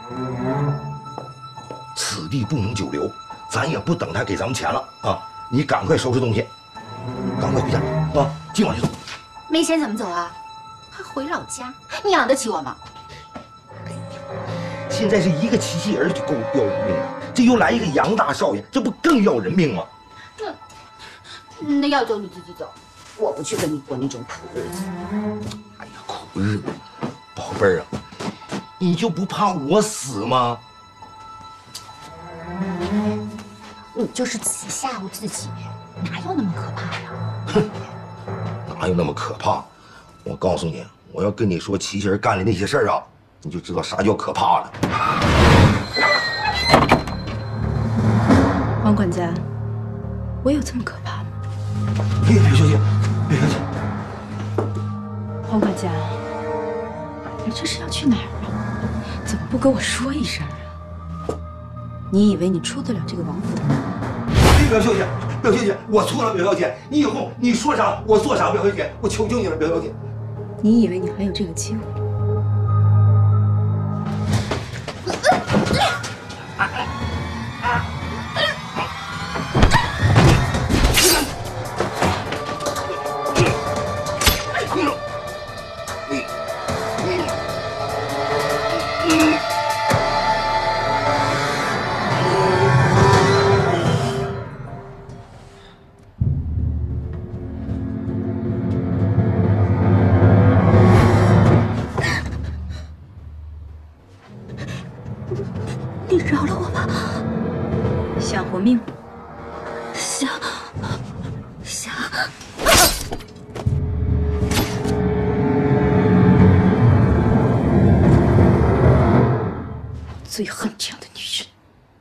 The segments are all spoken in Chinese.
此地不能久留，咱也不等他给咱们钱了啊！你赶快收拾东西，赶快回家啊！今晚就走。 没钱怎么走啊？还回老家？你养得起我吗？ 哎呀，现在是一个机器人就够要人命了，这又来一个杨大少爷，这不更要人命吗？ 那要走你自己走，我不去跟你过那种苦日子。 哎呀，苦日子，宝贝儿啊，你就不怕我死吗？ 你就是自己吓唬自己，哪有那么可怕呀？ 哼，哪有那么可怕？我告诉你，我要跟你说齐心干的那些事儿啊，你就知道啥叫可怕了。 王管家，我有这么可怕吗？ 别小姐，别客气。 王管家，你这是要去哪儿啊？怎么不跟我说一声啊？你以为你出得了这个王府的门吗？ 表小姐，表小姐，我错了，表小姐，你以后你说啥我做啥，表小姐，我求求你了，表小姐。 你以为你还有这个机会？ 你饶了我吧！ 想活命？ 想。 最恨这样的女人。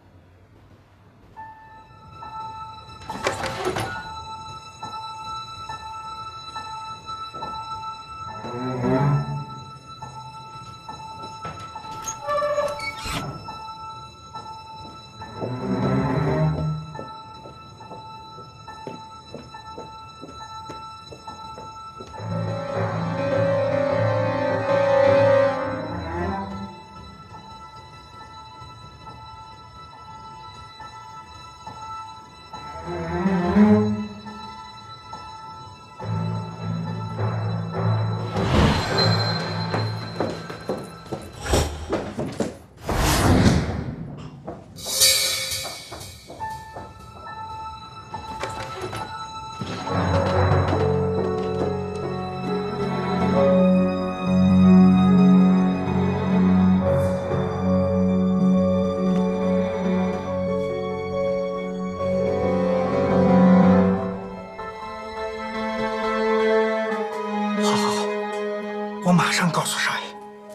我马上告诉少爷。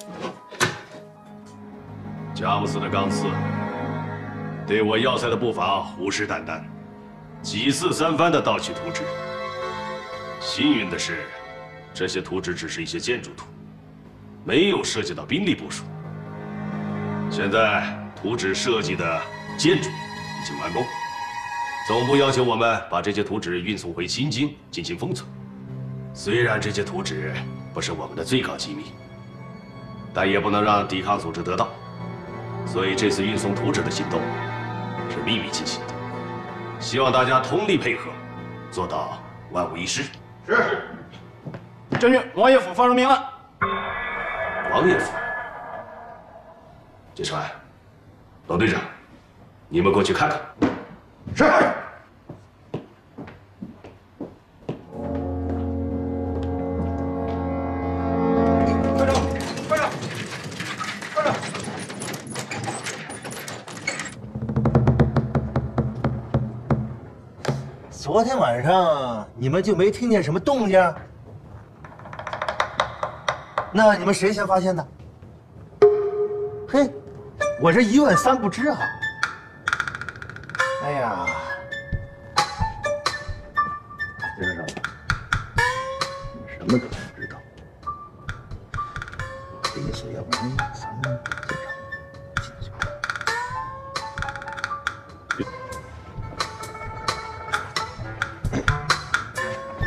佳木斯的钢刺对我要塞的布防虎视眈眈，几次三番的盗取图纸。幸运的是，这些图纸只是一些建筑图，没有涉及到兵力部署。现在图纸设计的建筑已经完工，总部要求我们把这些图纸运送回新京进行封存。虽然这些图纸不是我们的最高机密，但也不能让抵抗组织得到，所以这次运送图纸的行动是秘密进行的。希望大家通力配合，做到万无一失。 是。将军，王爷府发生命案。 王爷府。金川，老队长，你们过去看看。 是。 昨天晚上你们就没听见什么动静？那你们谁先发现的？嘿，我这一问三不知啊！哎呀，先生，你什么都不知道。我的意思，要不然咱们现场进去。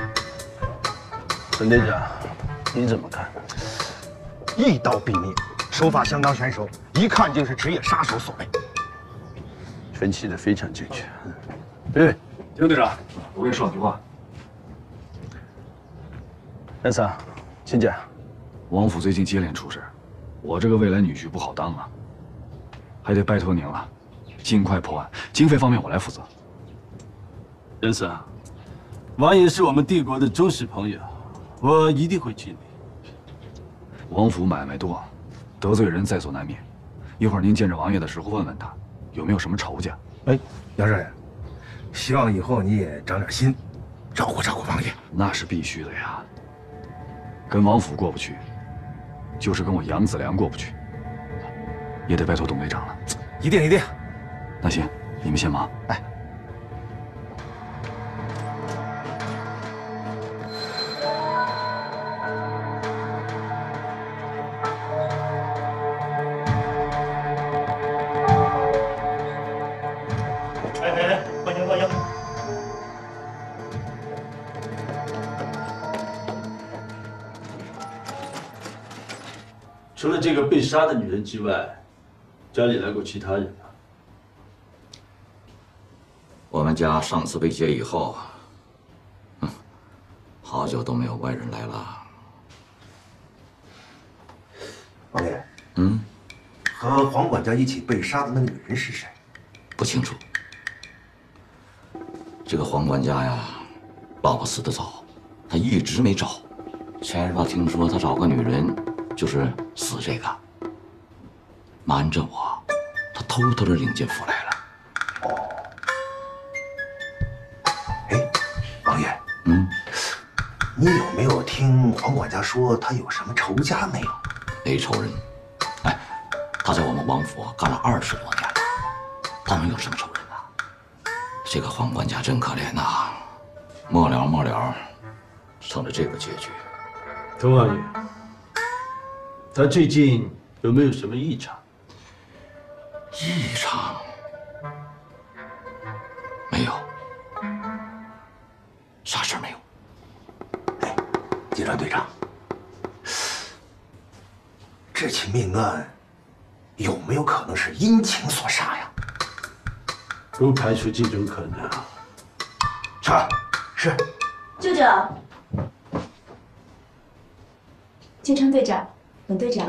陈队长，你怎么看？ 一刀毙命， 手法相当娴熟，一看就是职业杀手所为。 分析的非常正确。对， 丁队长，我跟你说两句话。 安桑，请讲。 王府最近接连出事，我这个未来女婿不好当啊，还得拜托您了，尽快破案，经费方面我来负责。 安桑，王爷是我们帝国的忠实朋友，我一定会尽力。 王府买卖多，得罪人在所难免。一会儿您见着王爷的时候，问问他有没有什么仇家。 哎，杨少爷，希望以后你也长点心，照顾照顾王爷。 那是必须的呀。跟王府过不去，就是跟我杨子良过不去，也得拜托董队长了。 一定一定。 那行，你们先忙。 哎。 欢迎欢迎。 除了这个被杀的女人之外，家里来过其他人吗？ 我们家上次被劫以后，好久都没有外人来了。 王爷， 嗯， 和黄管家一起被杀的那个女人是谁？ 不清楚。这个黄管家呀，爸爸死得早，他一直没找。前日吧，听说他找个女人，就是死这个。瞒着我，他偷偷的领进府来了。 哦。哎，王爷，你有没有听黄管家说他有什么仇家没有？ 没仇人。哎，他在我们王府干了20多年了，他能有什么仇人啊？这个黄管家真可怜呐，末了，成了这个结局。 童王爷，他最近有没有什么异常？ 异常？没有，啥事没有。 哎，金川队长，这起命案有没有可能是因情所杀呀？ 不排除这种可能。 是。 舅舅，金川队长，董队长。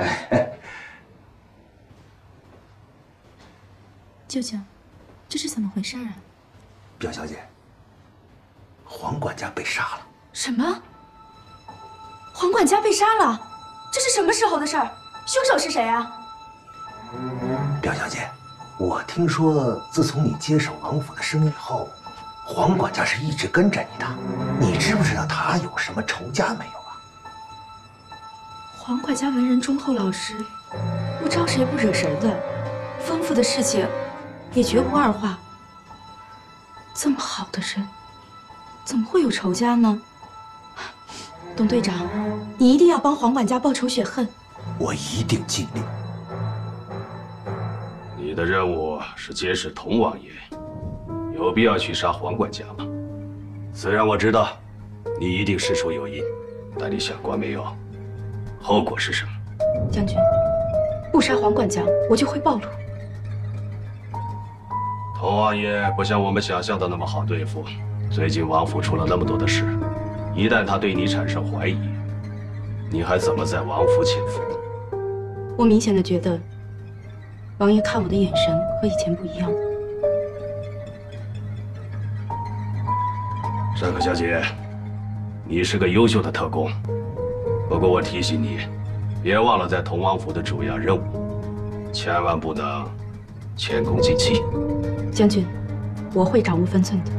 舅舅，这是怎么回事啊？ 表小姐，黄管家被杀了。 什么？黄管家被杀了？这是什么时候的事儿？凶手是谁啊？ 表小姐，我听说自从你接手王府的生意后，黄管家是一直跟着你的。你知不知道他有什么仇家没有啊？ 黄管家为人忠厚老实，不招谁不惹谁的，吩咐的事情也绝无二话。这么好的人，怎么会有仇家呢？董队长，你一定要帮黄管家报仇雪恨。 我一定尽力。 你的任务是监视童王爷，有必要去杀黄管家吗？虽然我知道你一定事出有因，但你想过没有，后果是什么？ 将军，不杀黄管家，我就会暴露。 童王爷不像我们想象的那么好对付，最近王府出了那么多的事，一旦他对你产生怀疑，你还怎么在王府潜伏？ 我明显的觉得，王爷看我的眼神和以前不一样。 山可小姐，你是个优秀的特工，不过我提醒你，别忘了在同王府的主要任务，千万不能前功尽弃。 将军，我会掌握分寸的。